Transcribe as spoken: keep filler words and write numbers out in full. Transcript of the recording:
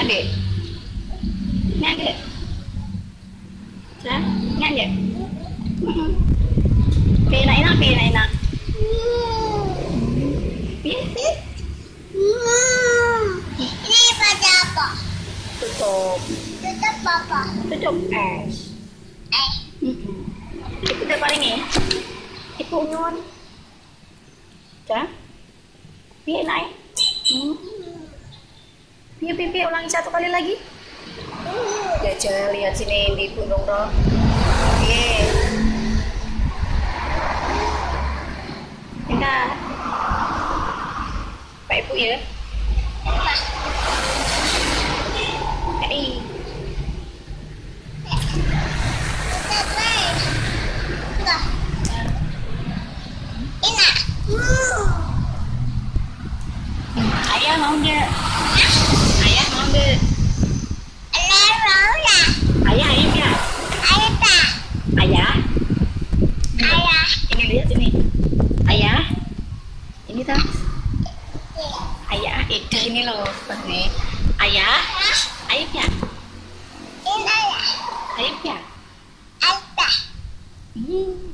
dek, nyak dek, cah, nyak dek. Enak enak, enak enak. Ini pada apa? Tutup, Tutup apa? tutup es. Eh, Itu udah paling ya. Itu nyon. Cah, piye naik? Hmm. Piye piye piye ulangi satu kali lagi. Ya jangan lihat sini di gunung roh. Piye. Enggak. Pak Ibu ya. apa? Eh. Tutup eh. Enggak. Enak. Ayah mau nggak? Ayah mau nggak? Enak mau ya? Ayah ayah nggak? Ayo tak? Ayah. Ayah. Ini lihat sini. Ayah. Ini tak? Ayah itu ini loh, nih. Ayah. Ayah ya. Ini ya? Ayah ya. Ayah. Hmm.